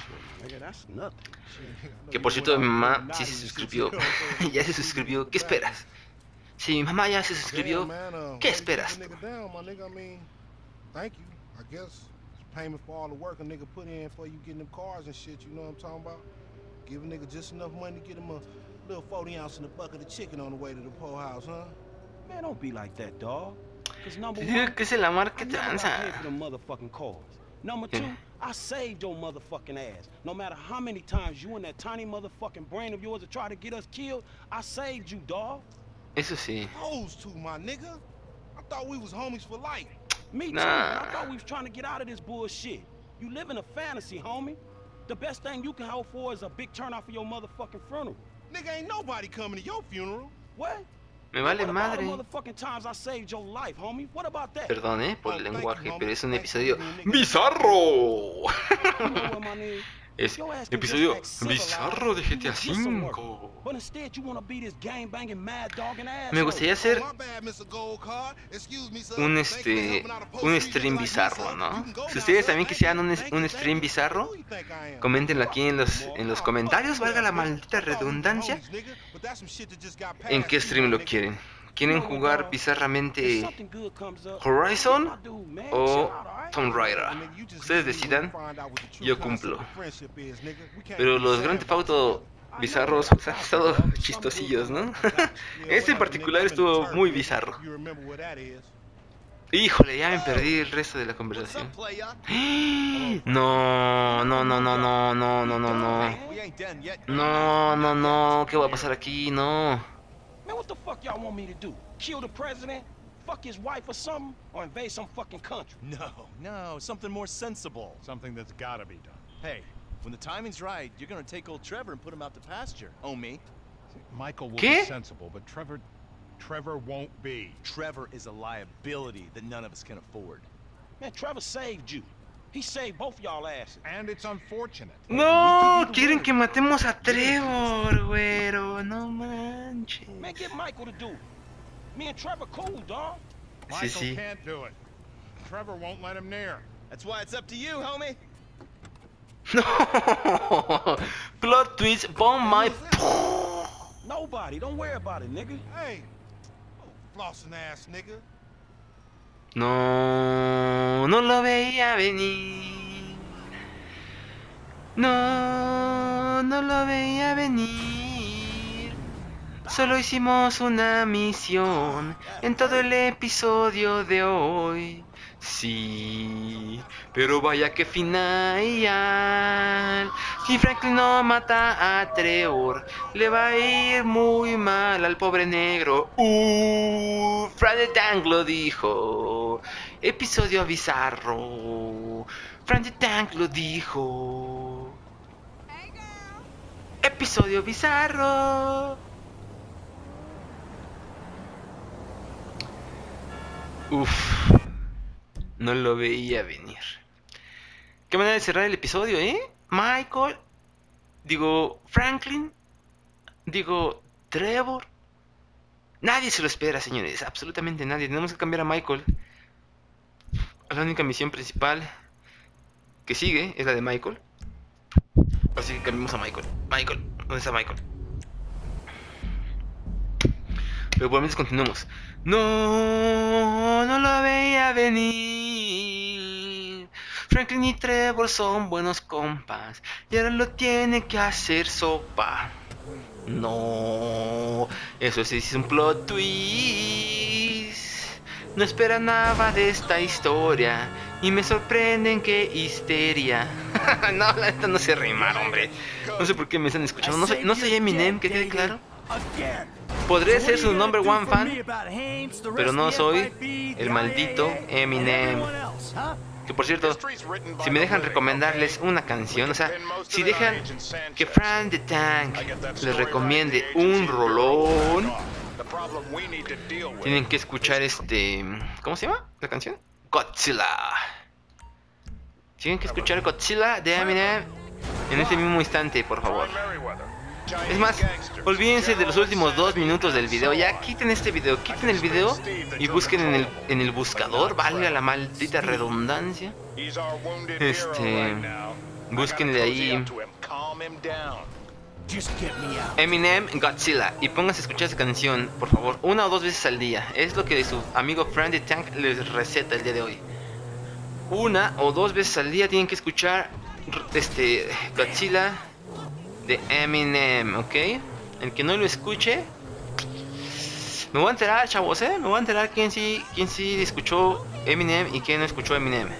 Que por cierto, mi mamá sí se suscribió. Ya se suscribió. ¿Qué esperas? Si mi mamá ya se suscribió, ¿qué esperas? Thank you. I guess payment for all the work a nigga put in for you getting them cars and shit, you know what I'm talking about? Give a nigga just enough money to get him a little forty ounce in a bucket of chicken on the way to the poor house, huh? Man, don't be like that, dog. Cause number Digo one, que es el amor que I never tranza. got paid for them motherfucking cars. Number two, I saved your motherfucking ass. No matter how many times you and that tiny motherfucking brain of yours have tried to get us killed, I saved you, dog. Eso sí. Those two, my nigga. I thought we was homies for life. Me too. Nah. I thought we was trying to get out of this bullshit. You live in a fantasy, homie. The best thing you can hope for is a big turnout for your motherfucking funeral. Nigga, ain't nobody coming to your funeral. What? Me vale What about the madre. motherfucking times I saved your life, homie? What about that? Perdón, eh, por el lenguaje, pero es un episodio bizarro. You know what, my nigga? Es Your ass can episodio just act civilized, bizarro de you G T A would get some work. cinco. But instead you wanna be this gang-banging mad dog and ass. Me gustaría hacer My bad, Mister Gold Card. Excuse me, sir. un Thank you for este helping out a post un reader stream like bizarro, yourself. ¿no? You can go Si now, ustedes sir. también Thank quisieran you, un, thank un you, stream thank you. bizarro, Who you think I am? coméntenlo aquí en los en los comentarios, valga la maldita redundancia, en qué stream lo quieren. ¿Quieren jugar bizarramente Horizon o Tomb Raider? Ustedes decidan, yo cumplo. Pero los Grand Theft Auto bizarros han estado chistosillos, ¿no? Este en particular estuvo muy bizarro. Híjole, ya me perdí el resto de la conversación. No, no, no, no, no, no, no, no, no. No, no, no, ¿qué va a pasar aquí? No. Man, what the fuck y'all want me to do? Kill the president? Fuck his wife or something? Or invade some fucking country? No, no, something more sensible. Something that's gotta be done. Hey, When the timing's right, you're gonna take old Trevor and put him out to pasture. Oh, me? Michael will ¿Qué? be sensible, but Trevor... Trevor won't be. Trevor is a liability that none of us can afford. Man, Trevor saved you. He saved both y'all asses. And it's unfortunate. No, quieren que matemos a Trevor, güero. No manches. Man, get Michael to do it. Me and Trevor cool, dog. Sí, Michael sí. can't do it. Trevor won't let him near. That's why it's up to you, homie. No. Plot twist, bomb my... Nobody. Don't worry about it, nigga. Hey, oh, flossing ass nigga. No, no lo veía venir. No, no lo veía venir. Solo hicimos una misión en todo el episodio de hoy. Sí, pero vaya que final. Si Franklin no mata a Trevor, le va a ir muy mal al pobre negro. Uh, Frank the Tank lo dijo. Episodio bizarro. Frank the Tank lo dijo. Episodio bizarro. Uf. No lo veía venir. Qué manera de cerrar el episodio, ¿eh? Michael. Digo, Franklin. Digo, Trevor. Nadie se lo espera, señores. Absolutamente nadie. Tenemos que cambiar a Michael. La única misión principal que sigue es la de Michael. Así que cambiamos a Michael. Michael, ¿dónde está Michael? Pero por lo menos continuamos. No, no lo veía venir. Franklin y Trevor son buenos compas y ahora lo tiene que hacer sopa. No, eso sí es un plot twist. No espera nada de esta historia y me sorprenden que histeria. No, la neta no se rimar, hombre. No sé por qué me están escuchando. No soy, no soy Eminem, que quede claro. Podré ser su number one fan, pero no soy el maldito Eminem. Que por cierto, si me dejan recomendarles una canción, o sea, si dejan que Frank the Tank les recomiende un rolón, tienen que escuchar este... ¿Cómo se llama la canción? Godzilla. Tienen que escuchar Godzilla de Eminem en este mismo instante, por favor. Es más, olvídense de los últimos dos minutos del video. Ya quiten este video, quiten el video y busquen en el, en el buscador, valga la maldita redundancia. Este, búsquenle ahí Eminem Godzilla y pónganse a escuchar esa canción, por favor, una o dos veces al día. Es lo que su amigo Frank the Tank les receta el día de hoy. Una o dos veces al día tienen que escuchar este Godzilla de Eminem, ¿ok? El que no lo escuche, me voy a enterar, chavos, ¿eh? Me voy a enterar quién sí, quién sí escuchó Eminem y quién no escuchó Eminem.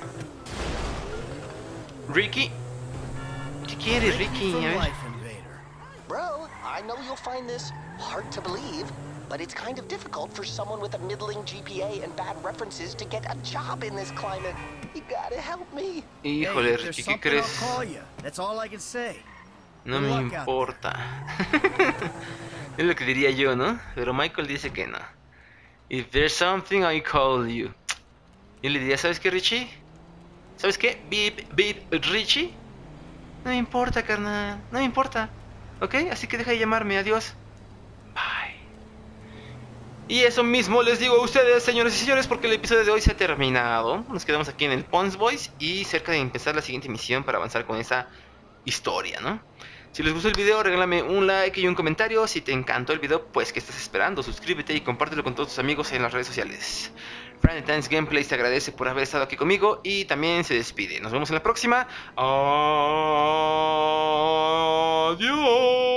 Ricky, ¿qué quieres, Ricky? A ver. Bro, I know you'll find this hard to believe, but it's kind of difficult for someone with a middling G P A and bad references to get a job in this climate. You gotta help me. Híjole, Ricky, ¿qué crees? That's all I can say. No me importa. Es lo que diría yo, ¿no? Pero Michael dice que no. If there's something, I call you. Yo le diría, ¿sabes qué, Richie? ¿Sabes qué? Beep, beep, Richie. No me importa, carnal. No me importa. ¿Ok? Así que deja de llamarme. Adiós. Bye. Y eso mismo les digo a ustedes, señores y señores, porque el episodio de hoy se ha terminado. Nos quedamos aquí en el Pons Boys y cerca de empezar la siguiente misión para avanzar con esa historia, ¿no? Si les gustó el video, regálame un like y un comentario. Si te encantó el video, pues ¿qué estás esperando? Suscríbete y compártelo con todos tus amigos en las redes sociales. Frank the Tank Gameplays te agradece por haber estado aquí conmigo y también se despide. Nos vemos en la próxima. Adiós.